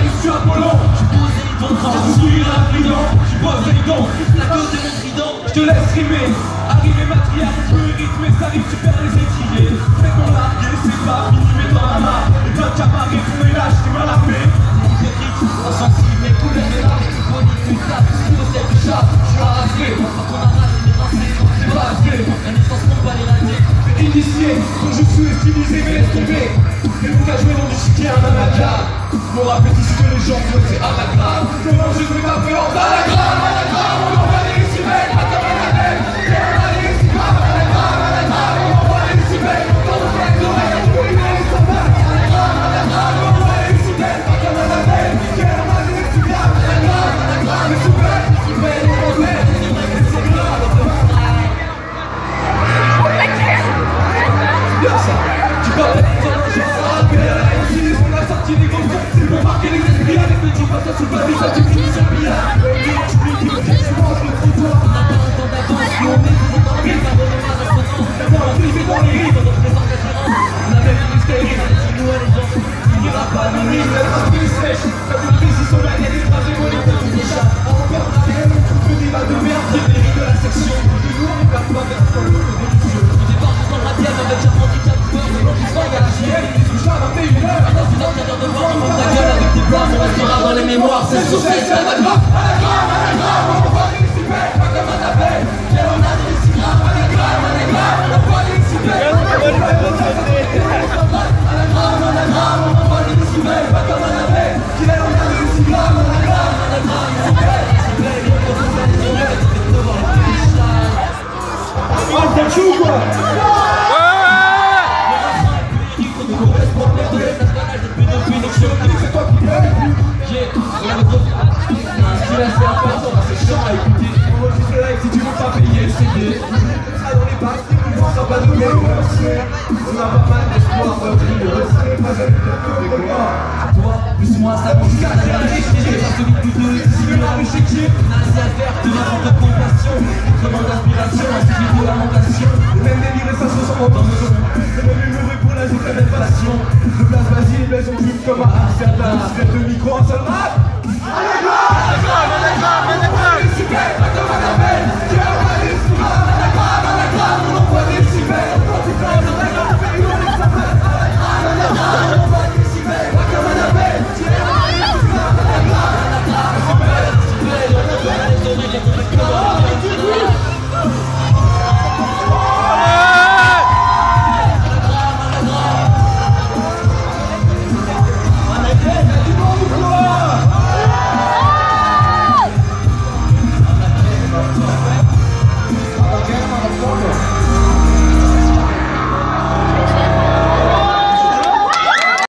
j'arrive sur Apollon. Je pose les dons, je suis l'influent. Je pose les dons, la cause de mon trident. Je te laisse rimer, arriver matriarche, je peux rythmer, ça arrive, tu perds les étriers. Fais ton largué, c'est pas fini, mais dans la main. Et toi, tu as barré ton ménage, tu m'as lavé. Insensible, mes couleurs de l'âge, tu connais tout ça, tout ce qui possède le chat. Je suis arraché, quand on arrache, mes rincés, c'est pas assez. La naissance, on va les rater. Initié, quand je suis stylisé, mais laisse tomber. Et vous qu'à jouer dans du chiquet, un anagra. Mon rap est issu de légende, c'est anagramme. Demain, je vais taper en anagramme, anagramme. On envoie les décibels, pas comme un label. Et on a les décibels, anagramme, anagramme. On envoie les décibels, quand on fait l'oreille, on peut y aller, ça va. Anagramme, anagramme. On envoie les décibels, pas comme un label. Et on a les décibels, anagramme, anagramme. Les souverains, décibels, on envoie les décibels, c'est grave. Tu parles de on a sorti les gros sons, c'est pour marquer les esprits. Avec le jour passage sous le pavé, ça tu finis sur billard. Tu me dis, je mange le trottoir. On n'a pas longtemps d'avance, mais on est toujours dans le rythme. Pardonnez ma résonance, d'abord on fait dans les rives. On représente l'assurance, on a même une mystère. Dis-nous à les gens, il n'ira pas de nuit. La transpire sèche, comme une crise sur la guerre. Les trajets monétaires tout déjà. On perd la haine, on peut des balles de merde. C'est les rives de la section. De nous, on ne perd pas vers le lot de délicieux. On débarque dans la bière avec un handicap joueur. C'est l'on qui se vague à la chienne. De voir on monte ta gueule avec tes plans, on restera dans les mémoires, c'est sur cette scène. Anagramme, anagramme, on envoie les décibels, pas comme un appel. Et on a des décigrammes, anagramme, anagramme, on envoie les décibels. Anagramme, anagramme, on envoie les décibels, pas comme un appel. Et on a des décigrammes, anagramme, anagramme, décibels, décibels. Et on a des décibels, devant les péchats. Oh, t'as chou quoi? C'est toi qui pleures. C'est chiant à écouter. Enregistre live si tu veux pas payer le CD. On sera dans les bacs, on sera pas donné. On a pas mal d'espoir. C'est pas jamais de mémoire. Toi, plus moi, ça bouge qu'à la riche. J'ai pas celui de couteau et si le rame chéquier. On a assez à faire, de la vente de compassion. Autrement d'inspiration, inspiré de lamentation. Le même délire et ça se ressent dans nos sons. C'est même humoureux pour la journée de passion. De place vas-y, baisse on pub comme un certains. Script de micro, un seul rap. Anagramme, anagramme, anagramme. Les décibels, pas comme un appel. Tu as pas les décibels, anagramme, anagramme. On envoie des décibels, on prend du temps, on regarde, on fait une heure et ça fait. Anagramme, anagramme, on envoie des décibels, pas comme un appel. Tu as pas les décibels, anagramme, anagramme. On envoie des décibels, on envoie des décibels.